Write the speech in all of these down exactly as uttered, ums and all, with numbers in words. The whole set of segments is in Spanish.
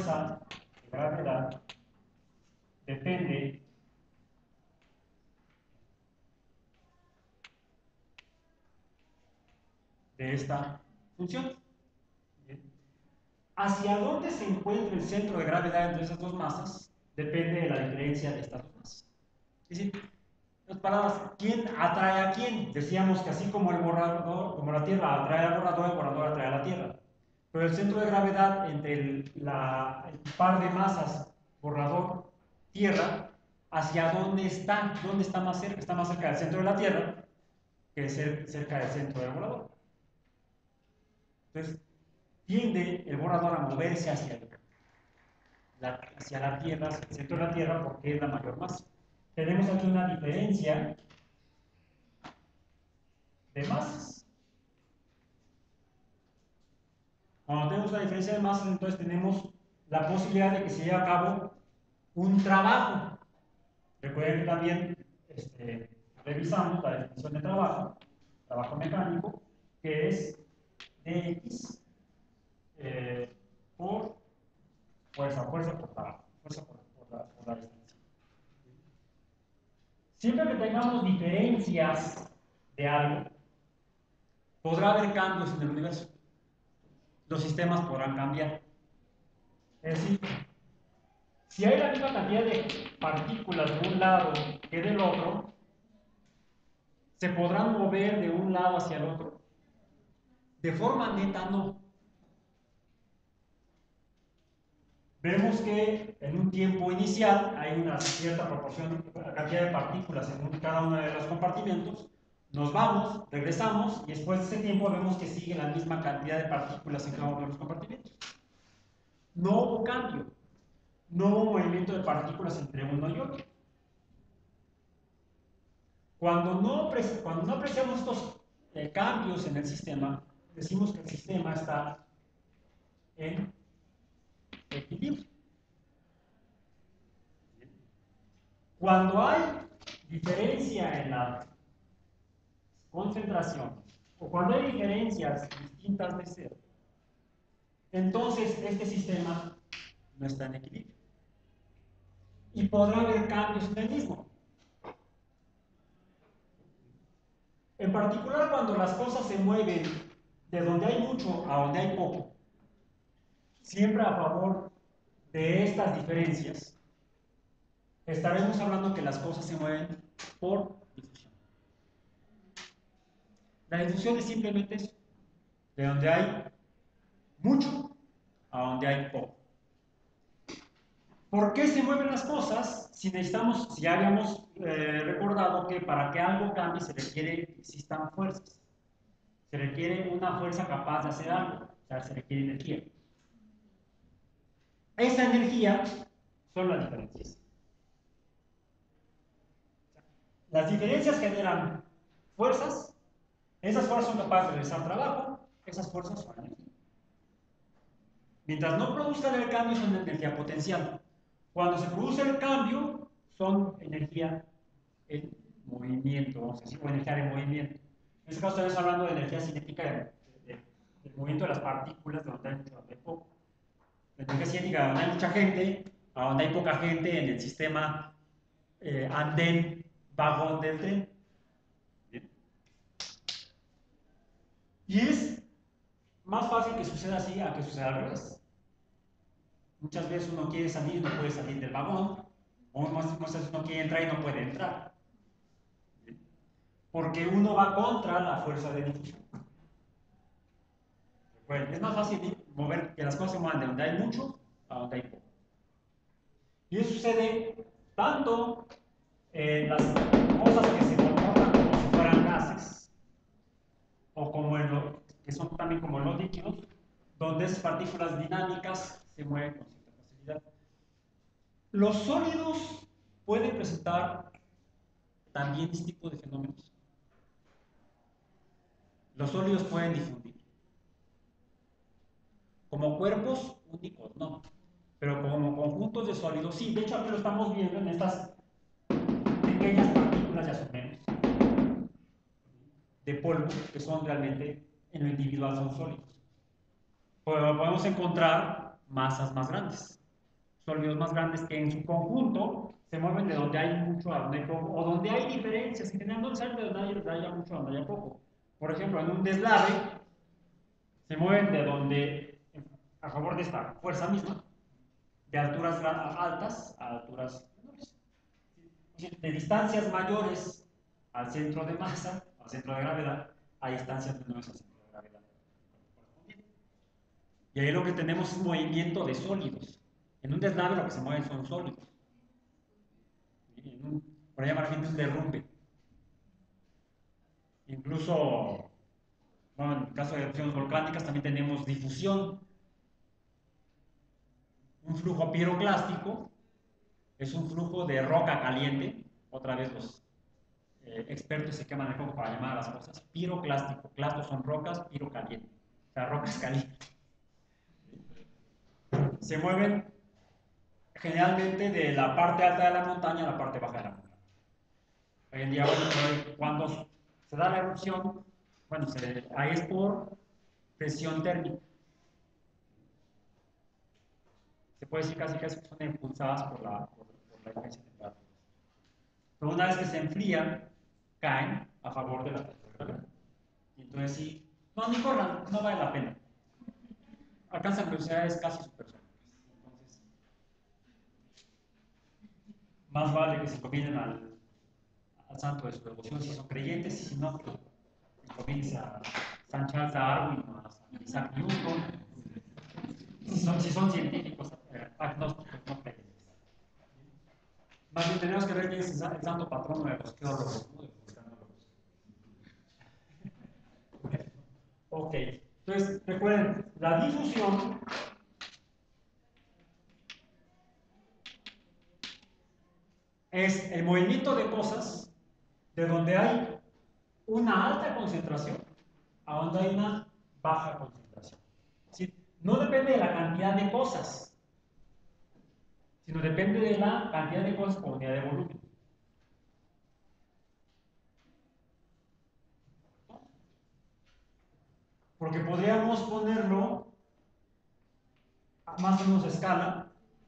fuerza de gravedad depende de esta función. Bien. Hacia dónde se encuentra el centro de gravedad entre esas dos masas depende de la diferencia de estas dos masas. Es decir, en otras palabras, ¿quién atrae a quién? Decíamos que así como el borrador, como la Tierra atrae al borrador, el borrador atrae a la Tierra. Pero el centro de gravedad entre el, la, el par de masas borrador-Tierra, ¿hacia dónde está? ¿Dónde está más cerca? Está más cerca del centro de la Tierra que cerca del centro del borrador. Entonces, tiende el borrador a moverse hacia, el, la, hacia la Tierra, hacia el centro de la Tierra, porque es la mayor masa. Tenemos aquí una diferencia de masas. Cuando tenemos una diferencia de masas, entonces tenemos la posibilidad de que se lleve a cabo un trabajo. Recuerden que también este, revisamos la definición de trabajo, trabajo mecánico, que es dx eh, por fuerza, fuerza por trabajo, fuerza por, por, la, por la distancia. Siempre que tengamos diferencias de algo, podrá haber cambios en el universo. Los sistemas podrán cambiar. Es decir, si hay la misma cantidad de partículas de un lado que del otro, se podrán mover de un lado hacia el otro. De forma neta, no. Vemos que en un tiempo inicial hay una cierta proporción, cantidad de partículas en cada uno de los compartimentos. Nos vamos, regresamos y después de ese tiempo vemos que sigue la misma cantidad de partículas en cada uno de los compartimentos. No hubo cambio, no hubo movimiento de partículas entre uno y otro. Cuando no, cuando no apreciamos estos eh, cambios en el sistema, decimos que el sistema está en equilibrio. Cuando hay diferencia en la concentración, o cuando hay diferencias distintas de cero, entonces este sistema no está en equilibrio. Y podrá haber cambios en el mismo. En particular, cuando las cosas se mueven de donde hay mucho a donde hay poco, siempre a favor de estas diferencias, estaremos hablando que las cosas se mueven por difusión. La difusión es simplemente eso, de donde hay mucho a donde hay poco. ¿Por qué se mueven las cosas? Si necesitamos, si habíamos eh, recordado que para que algo cambie se requiere que existan fuerzas. Se requiere una fuerza capaz de hacer algo, o sea, se requiere energía. Esa energía son las diferencias. Las diferencias generan fuerzas, esas fuerzas son capaces de realizar trabajo, esas fuerzas son energía. Mientras no produzcan el cambio, son energía potencial. Cuando se produce el cambio, son energía en movimiento, vamos a decir, o energía de movimiento. En este caso estamos hablando de energía cinética de, de, de, del movimiento de las partículas, de donde hay mucho, donde hay poco. La energía cinética, donde hay mucha gente, a donde hay poca gente en el sistema eh, andén, vagón del tren. ¿Bien? Y es más fácil que suceda así a que suceda al revés. Muchas veces uno quiere salir y no puede salir del vagón, o muchas veces uno quiere entrar y no puede entrar. Porque uno va contra la fuerza de difusión. Bueno, es más fácil mover, que las cosas se muevan de donde hay mucho a donde hay poco. Y eso sucede tanto en las cosas que se comportan como si fueran gases, o como en lo, que son también como los líquidos, donde esas partículas dinámicas se mueven con cierta facilidad. Los sólidos pueden presentar también este tipo de fenómenos. Los sólidos pueden difundir. Como cuerpos únicos, no. Pero como conjuntos de sólidos, sí. De hecho, aquí lo estamos viendo en estas pequeñas partículas, ya son menos, de polvo, que son realmente, en lo individual, son sólidos. Pero podemos encontrar masas más grandes. sólidos más grandes que en su conjunto se mueven de donde hay mucho a donde hay poco, o donde hay diferencias, en general no necesariamente de donde haya mucho a donde haya poco. Por ejemplo, en un deslave se mueven de donde, a favor de esta fuerza misma, de alturas altas a alturas menores. De distancias mayores al centro de masa, al centro de gravedad, a distancias menores al centro de gravedad. Y ahí lo que tenemos es movimiento de sólidos. En un deslave lo que se mueven son sólidos. En un, por ahí llamar un derrumbe. Incluso, bueno, en el caso de erupciones volcánicas también tenemos difusión. Un flujo piroclástico es un flujo de roca caliente. Otra vez los eh, expertos se queman el foco para llamar a las cosas. Piroclástico. Clastos son rocas, piro caliente. O sea, rocas calientes. Se mueven generalmente de la parte alta de la montaña a la parte baja de la montaña. Hoy en día, bueno, cuando se da la erupción, bueno, se, ahí es por presión térmica. Se puede decir casi que son impulsadas por la, por, por la diferencia de temperaturas. Pero una vez que se enfrían, caen a favor de la temperatura. Y entonces sí, no, ni corran, no vale la pena. Alcanzan velocidades casi supersónicas. Entonces, más vale que se combinen al, al santo de su devoción si son creyentes, y si no, pues, comienza a San Charles Darwin o a San Isaac Newton, si son, si son científicos eh, agnósticos, no creyentes. Más bien tenemos que ver quién es el santo patrono de los geólogos, ¿no? De los vulcanólogos. Ok, entonces recuerden, la difusión es el movimiento de cosas de donde hay una alta concentración a donde hay una baja concentración. ¿Sí? No depende de la cantidad de cosas, sino depende de la cantidad de cosas por unidad de volumen. Porque podríamos ponerlo a más o menos a escala.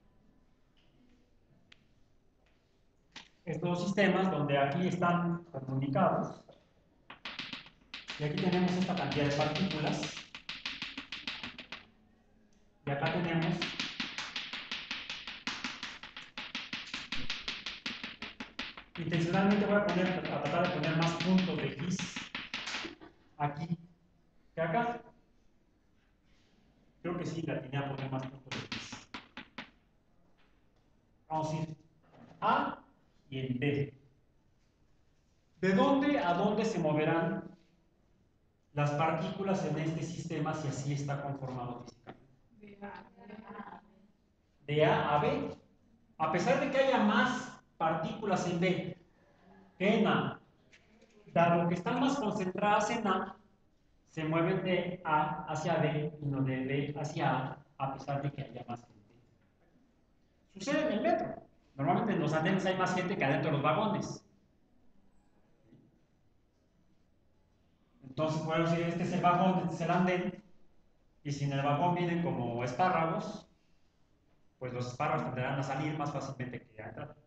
Estos sistemas donde aquí están comunicados y aquí tenemos esta cantidad de partículas y acá tenemos intencionalmente voy a, poner, a tratar de poner más puntos de gis aquí que acá. Creo que sí, la tenía a poner más puntos de gis. Vamos a ir A y en B. ¿De dónde a dónde se moverán las partículas en este sistema si así está conformado físicamente? De A a B. A pesar de que haya más partículas en B que en A, dado que están más concentradas en A, se mueven de A hacia B y no de B hacia A, a pesar de que haya más gente. Sucede en el metro. Normalmente en los andenes hay más gente que adentro de los vagones. Entonces, podemos decir, este es el vagón, este es el andén, y si en el vagón vienen como espárragos, pues los espárragos tendrán a salir más fácilmente que a entrar.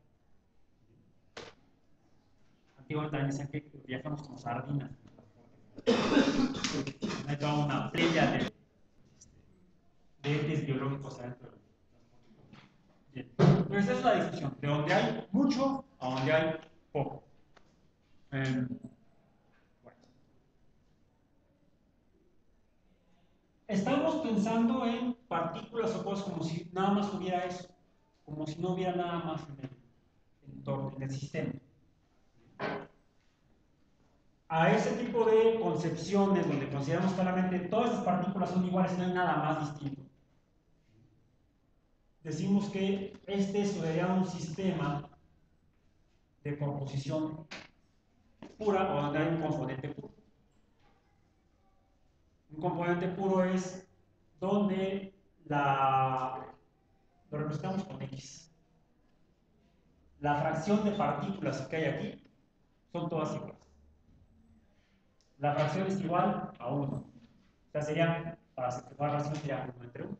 Antiguamente también decían que viajamos como sardinas. Hay toda una playa de, de entes biológicos adentro. Bien. Entonces, esa es la discusión, de donde hay mucho a donde hay poco. Eh, bueno. Estamos pensando en partículas o cosas como si nada más hubiera eso, como si no hubiera nada más en el entorno, en el sistema. A ese tipo de concepciones donde consideramos claramente todas las partículas son iguales y no hay nada más distinto, decimos que este sería un sistema de composición pura o donde hay un componente puro. Un componente puro es donde la, lo representamos con X. La fracción de partículas que hay aquí son todas iguales. La fracción es igual a uno. O sea, serían, para simplificar la fracción, sería uno entre uno.